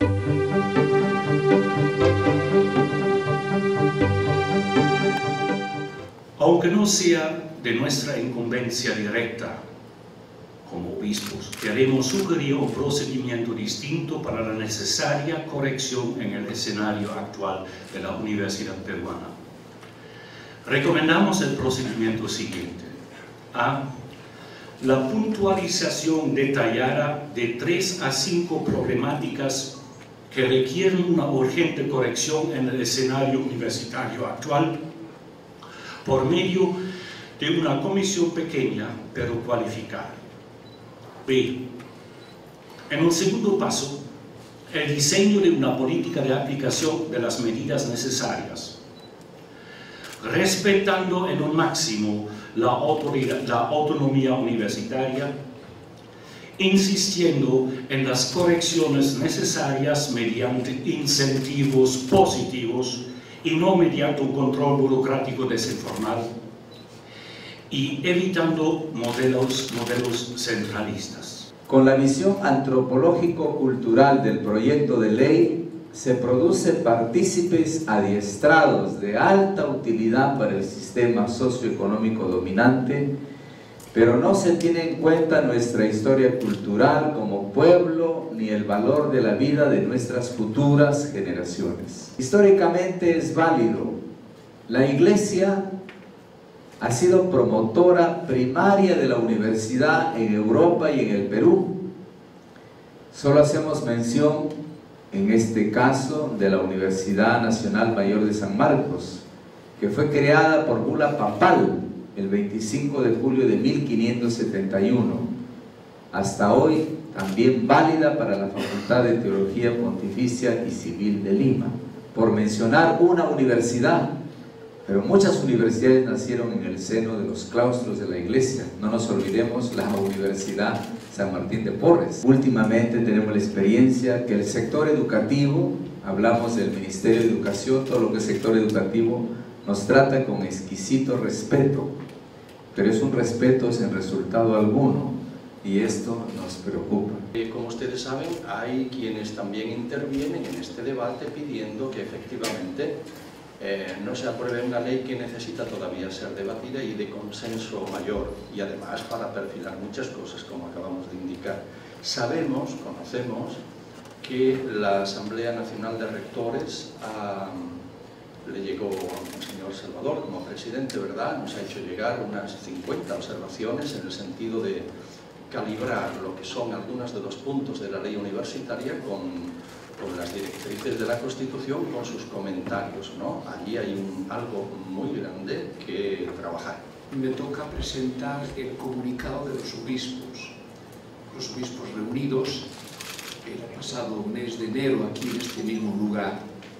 Aunque no sea de nuestra incumbencia directa como obispos, queremos sugerir un procedimiento distinto para la necesaria corrección en el escenario actual de la Universidad Peruana. Recomendamos el procedimiento siguiente. A. La puntualización detallada de 3 a 5 problemáticas que requieren una urgente corrección en el escenario universitario actual por medio de una comisión pequeña pero cualificada. B. En un segundo paso, el diseño de una política de aplicación de las medidas necesarias, respetando en un máximo la autonomía universitaria, insistiendo en las correcciones necesarias mediante incentivos positivos y no mediante un control burocrático desinformal, y evitando modelos centralistas. Con la visión antropológico-cultural del proyecto de ley, se producen partícipes adiestrados de alta utilidad para el sistema socioeconómico dominante, pero no se tiene en cuenta nuestra historia cultural como pueblo ni el valor de la vida de nuestras futuras generaciones. Históricamente es válido. La Iglesia ha sido promotora primaria de la universidad en Europa y en el Perú. Solo hacemos mención, en este caso, de la Universidad Nacional Mayor de San Marcos, que fue creada por bula papal el 25 de julio de 1571, hasta hoy también válida para la Facultad de Teología Pontificia y Civil de Lima, por mencionar una universidad. Pero muchas universidades nacieron en el seno de los claustros de la Iglesia. No nos olvidemos la Universidad San Martín de Porres. Últimamente tenemos la experiencia que el sector educativo, hablamos del Ministerio de Educación, todo lo que es sector educativo, nos trata con exquisito respeto, pero es un respeto sin resultado alguno, y esto nos preocupa. Como ustedes saben, hay quienes también intervienen en este debate pidiendo que efectivamente no se apruebe una ley que necesita todavía ser debatida y de consenso mayor, y además para perfilar muchas cosas, como acabamos de indicar. Sabemos, conocemos, que la Asamblea Nacional de Rectores le llegó al señor Salvador como presidente, ¿verdad? Nos ha hecho llegar unas 50 observaciones en el sentido de calibrar lo que son algunos de los puntos de la ley universitaria con las directrices de la Constitución, con sus comentarios, ¿no? Allí hay algo muy grande que trabajar. Me toca presentar el comunicado de los obispos reunidos el pasado mes de enero aquí en este mismo lugar.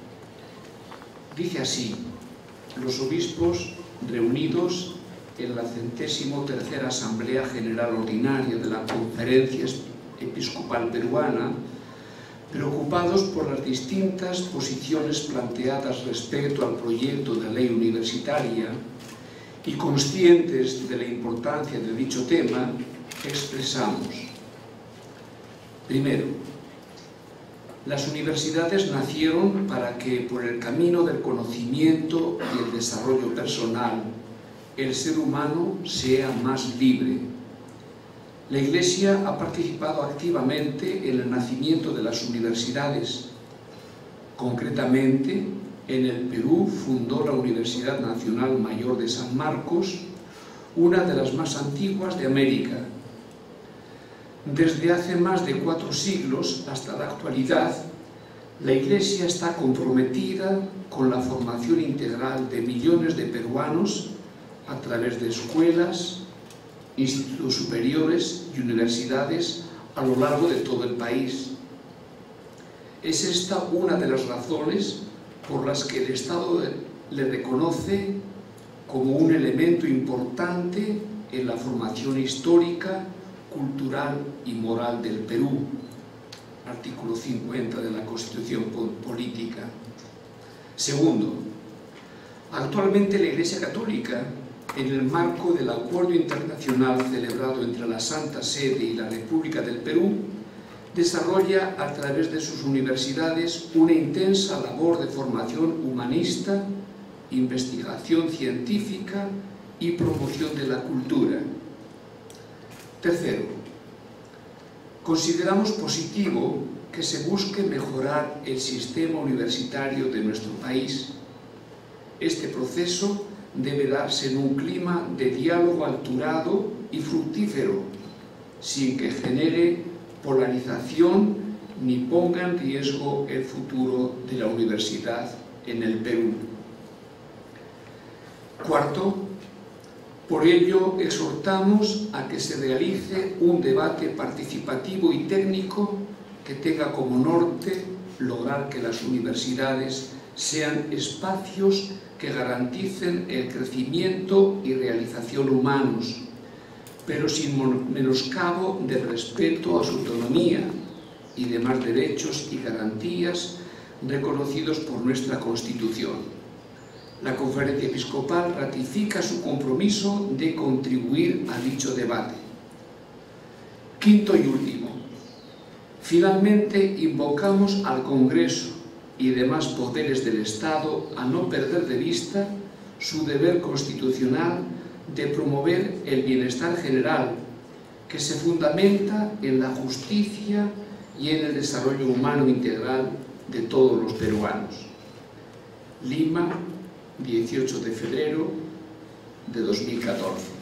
Dice así: los obispos reunidos en la 103ª Asamblea General Ordinaria de la Conferencia Episcopal Peruana, preocupados por las distintas posiciones planteadas respecto al proyecto de ley universitaria y conscientes de la importancia de dicho tema, expresamos: primero, las universidades nacieron para que, por el camino del conocimiento y el desarrollo personal, el ser humano sea más libre. La Iglesia ha participado activamente en el nacimiento de las universidades. Concretamente, en el Perú fundó la Universidad Nacional Mayor de San Marcos, una de las más antiguas de América. Desde hace más de 4 siglos hasta la actualidad, la Iglesia está comprometida con la formación integral de millones de peruanos a través de escuelas, institutos superiores y universidades a lo largo de todo el país. Es esta una de las razones por las que el Estado le reconoce como un elemento importante en la formación histórica, cultural y moral del Perú. Artículo 50 de la Constitución Política. Segundo, actualmente la Iglesia Católica, en el marco del acuerdo internacional celebrado entre la Santa Sede y la República del Perú, desarrolla a través de sus universidades una intensa labor de formación humanista, investigación científica y promoción de la cultura. Tercero, consideramos positivo que se busque mejorar el sistema universitario de nuestro país. Este proceso debe darse en un clima de diálogo alturado y fructífero, sin que genere polarización ni ponga en riesgo el futuro de la universidad en el Perú. Cuarto, por ello exhortamos a que se realice un debate participativo y técnico que tenga como norte lograr que las universidades sean espacios que garanticen el crecimiento y realización humanos, pero sin menoscabo del respeto a su autonomía y demás derechos y garantías reconocidos por nuestra Constitución. La Conferencia Episcopal ratifica su compromiso de contribuir a dicho debate. Quinto y último, finalmente invocamos al Congreso y demás poderes del Estado a no perder de vista su deber constitucional de promover el bienestar general, que se fundamenta en la justicia y en el desarrollo humano integral de todos los peruanos. Lima, 18 de febrero de 2014.